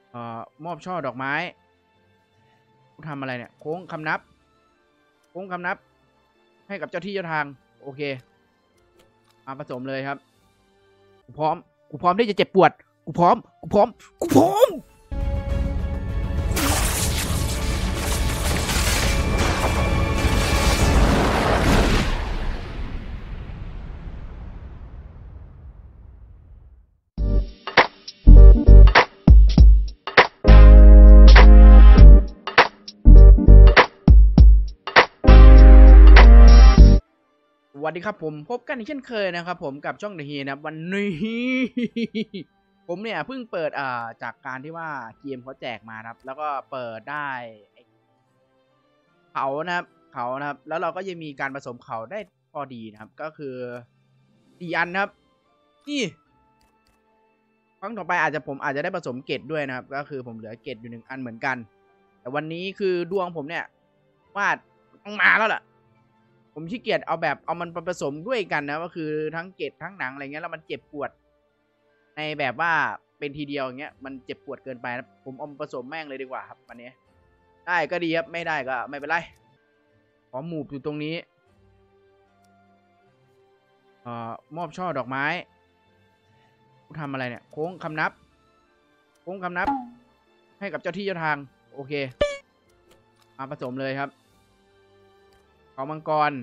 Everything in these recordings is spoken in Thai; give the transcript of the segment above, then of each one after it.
มอบช่อดอกไม้กูทำอะไรเนี่ยโค้งคำนับให้กับเจ้าที่เจ้าทางโอเคมาผสมเลยครับกูพร้อมที่จะเจ็บปวดกูพร้อมสวัสดีครับผมพบกันอีกเช่นเคยนะครับผมกับช่องเดอะฮีนะครับวันนี้ผมเนี่ยเพิ่งเปิดจากการที่ว่าเกมเขาแจกมาครับแล้วก็เปิดได้เขานะครับแล้วเราก็ยังมีการผสมเขาได้พอดีนะครับก็คือ4 อันนะครับนี่ครั้งต่อไปผมอาจจะได้ผสมเกตด้วยนะครับก็คือผมเหลือเกตอยู่1 อันเหมือนกันแต่วันนี้คือดวงผมเนี่ยวาดต้องมาแล้วล่ะผมขี้เกียจเอามันผสมด้วยกันนะก็คือทั้งเกตทั้งหนังอะไรเงี้ยแล้วมันเจ็บปวดในแบบว่าเป็นทีเดียวอย่างเงี้ยมันเจ็บปวดเกินไปนะผมเอาผสมแม่งเลยดีกว่าครับวันนี้ได้ก็ดีครับไม่ได้ก็ไม่เป็นไรขอหมูบอยู่ตรงนี้มอบช่อดอกไม้กูทำอะไรเนี่ยโค้งคำนับให้กับเจ้าที่เจ้าทางโอเคมาผสมเลยครับเขามังกร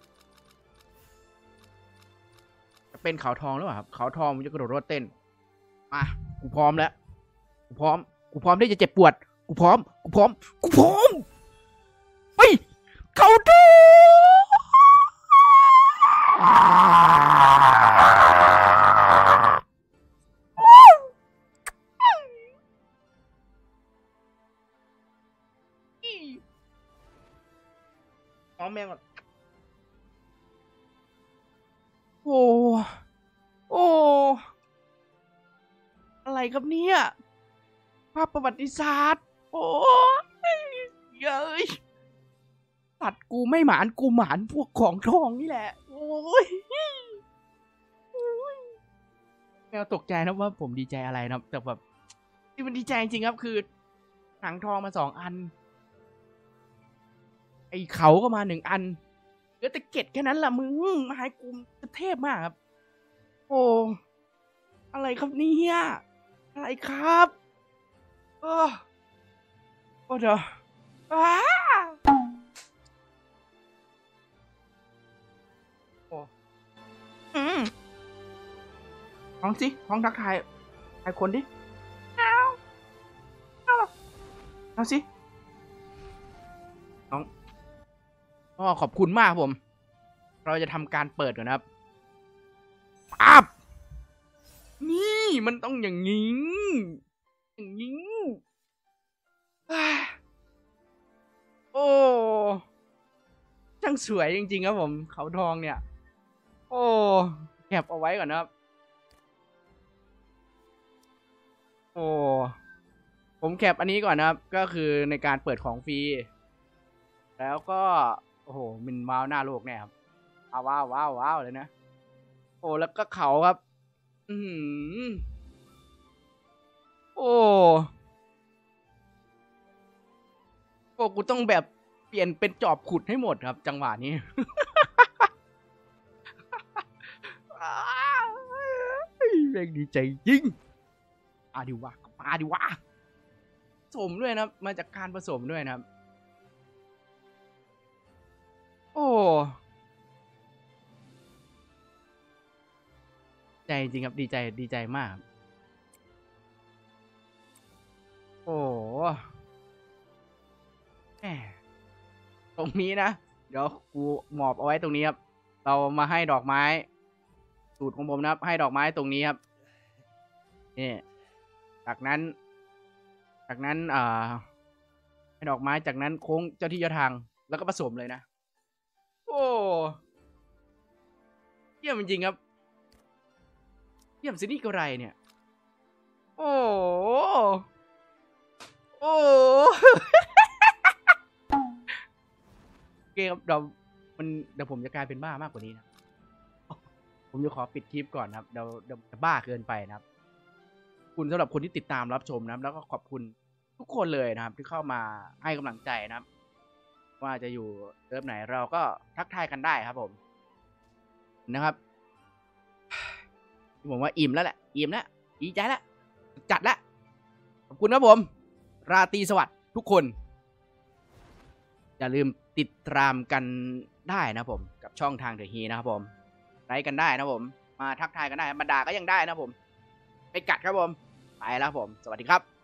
จะเป็นเขาทองหรือเปล่าครับเขาทองมันจะกระโดดโลดเต้นมากูพร้อมแล้วกูพร้อมที่จะเจ็บปวดกูพร้อมไปเขาทองเอาแม่งก่อนโอ้อะไรครับเนี่ยภาพประวัติศาสตร์โอ้ยเย้ยสัตว์กูไม่หมานกูหมานพวกของทองนี่แหละโอ้ยแมวตกใจนะว่าผมดีใจอะไรนะแต่แบบที่มันดีใจจริงครับคือหนังทองมา2 อันไอเขาก็มา1 อันเหลือแต่เกตแค่นั้นละมึงมาให้กูเทพมากครับโอ้อะไรครับเนี่ยอะไรครับโอ้เดี๋ยวโอ้ท้องสิท้องทักทายคนดิเอาสิน้องขอบคุณมากผมเราจะทำการเปิดก่อนนะครับปั๊บนี่มันต้องอย่างนี้โอ้ช่างสวยจริงๆครับผมเขาทองเนี่ยโอ้แคปเอาไว้ก่อนนะครับโอ้ผมแคปอันนี้ก่อนนะครับก็คือในการเปิดของฟรีแล้วก็โอ้โหมันว้าวหน้าโลกแน่ครับว้าวเลยนะโอ้แล้วก็เขาครับโอ้กูต้องแบบเปลี่ยนเป็นจอบขุดให้หมดครับจังหวะนี้แม่งดีใจจริงดิวะมาดิวะผสมด้วยนะมาจากการผสมด้วยนะครับโอ้ใจจริงครับดีใจมากโอ้แหมตรงนี้นะเดี๋ยวกูหมอบเอาไว้ตรงนี้ครับเรามาให้ดอกไม้สูตรของผมนะครับให้ดอกไม้ตรงนี้ครับนี่จากนั้นให้ดอกไม้จากนั้นโค้งเจ้าที่เจ้าทางแล้วก็ผสมเลยนะโอ้เยี่ยมจริงครับเยี่ยมสินี่ก็ไรเนี่ยโอ้โอ้โอเคครับเดี๋ยวผมจะกลายเป็นบ้ามากกว่านี้นะผมจะขอปิดคลิปก่อนครับเดี๋ยวจะบ้าเกินไปนะครับคุณสำหรับคนที่ติดตามรับชมนะครับแล้วก็ขอบคุณทุกคนเลยนะครับที่เข้ามาให้กำลังใจนะครับว่าจะอยู่เซิร์ฟไหนเราก็ทักทายกันได้ครับผมนะครับผมว่าอิ่มแล้วแหละอิ่มแล้วดีใจแล้วจัดแล้วขอบคุณครับผมราตรีสวัสดิ์ทุกคนอย่าลืมติดตามกันได้นะผมกับช่องทางเดอะฮีนะครับผมไลค์กันได้นะผมมาทักทายกันได้มาด่าก็ยังได้นะผมไปกัดครับผมไปแล้วผมสวัสดีครับ